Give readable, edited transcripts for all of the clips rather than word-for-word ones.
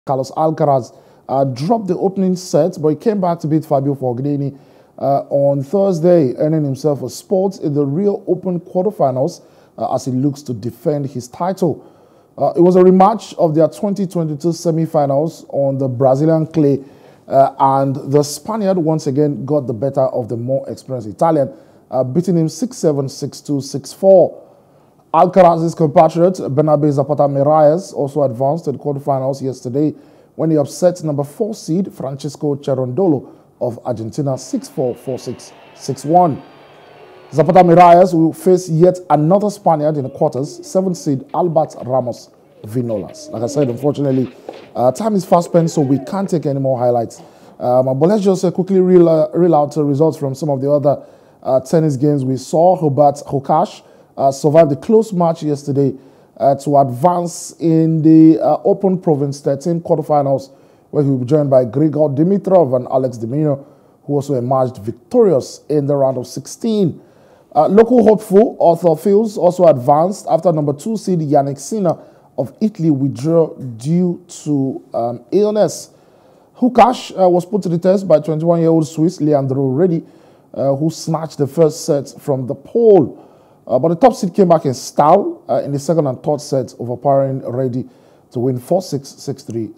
Carlos Alcaraz dropped the opening set, but he came back to beat Fabio Fognini on Thursday, earning himself a spot in the Rio Open quarterfinals as he looks to defend his title. It was a rematch of their 2022 semi-finals on the Brazilian clay, and the Spaniard once again got the better of the more experienced Italian, beating him 6-7, 6-2, 6-4. Alcaraz's compatriot Bernabe Zapata Miralles also advanced to the quarterfinals yesterday when he upset number 4 seed Francisco Cerundolo of Argentina 6-4, 4-6, 6-1. Zapata Miralles will face yet another Spaniard in the quarters, 7 seed Albert Ramos Vinolas. Like I said, unfortunately, time is fast spent, so we can't take any more highlights. But let's just quickly reel out results from some of the other tennis games we saw. Hubert Hurkacz survived the close match yesterday to advance in the Open Province 13 quarterfinals, where he will be joined by Grigor Dimitrov and Alex de Minaur, who also emerged victorious in the round of 16. Local hopeful Arthur Fils also advanced after number 2 seed Jannik Sinner of Italy withdrew due to illness. Hurkacz was put to the test by 21-year-old Swiss Leandro Redi, who snatched the first set from the pole. But the top seed came back in style in the second and third sets, overpowering Redi to win 4-6, 6-3,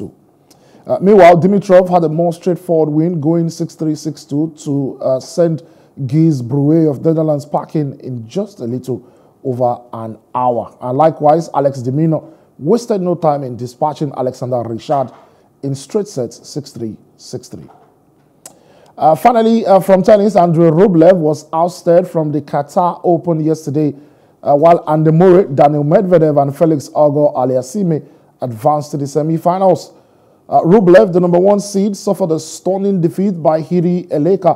6-2. Meanwhile, Dimitrov had a more straightforward win, going 6-3, 6-2 to send Gilles Brouet of Netherlands packing in just a little over an hour. And likewise, Alex de Minaur wasted no time in dispatching Alexander Richard in straight sets 6-3, 6-3. Finally, from tennis, Andrei Rublev was ousted from the Qatar Open yesterday, while Andy Murray, Daniil Medvedev, and Felix Auger-Aliassime advanced to the semi-finals. Rublev, the number 1 seed, suffered a stunning defeat by Jiri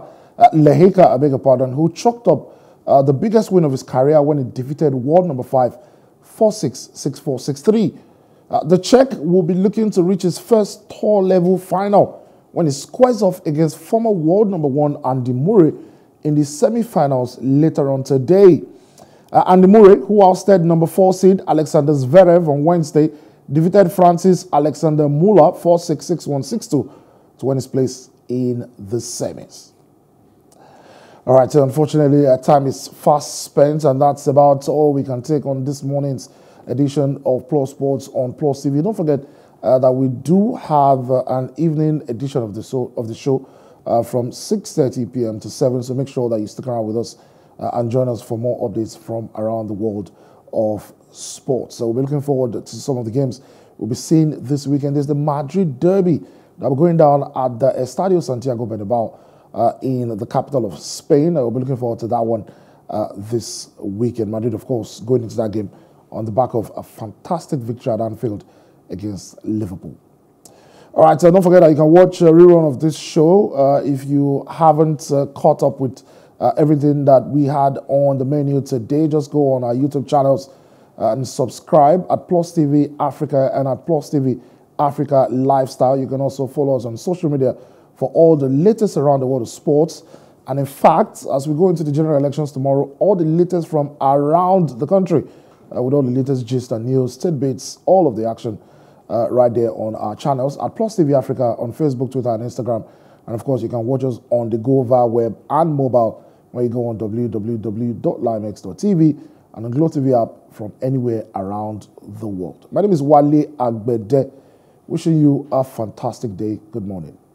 Lehecka, who chalked up the biggest win of his career when he defeated world number 5, 4-6, 6-4, 6-3. The Czech will be looking to reach his first tour-level final when he squares off against former world number 1 Andy Murray in the semi-finals later on today. Andy Murray, who ousted number 4 seed Alexander Zverev on Wednesday, defeated Francis Alexander Muller 4-6, 6-1, 6-2 to win his place in the semis. All right, so unfortunately, time is fast spent, and that's about all we can take on this morning's edition of Plus Sports on Plus TV. Don't forget that we do have an evening edition of the show from 6:30 p.m. to 7, so make sure that you stick around with us and join us for more updates from around the world of sports. So we'll be looking forward to some of the games we'll be seeing this weekend. There's the Madrid Derby that will be going down at the Estadio Santiago Bernabeu in the capital of Spain. We'll be looking forward to that one this weekend. Madrid, of course, going into that game on the back of a fantastic victory at Anfield against Liverpool. All right, so don't forget that you can watch a rerun of this show if you haven't caught up with everything that we had on the menu today. Just go on our YouTube channels and subscribe at Plus TV Africa and at Plus TV Africa Lifestyle. You can also follow us on social media for all the latest around the world of sports. And in fact, as we go into the general elections tomorrow, all the latest from around the country with all the latest gist and news, tidbits, all of the action right there on our channels at Plus TV Africa on Facebook, Twitter, and Instagram. And of course, you can watch us on the Go via web and mobile when you go on www.limex.tv and on Glow TV app from anywhere around the world. My name is Wale Agbede, wishing you a fantastic day. Good morning.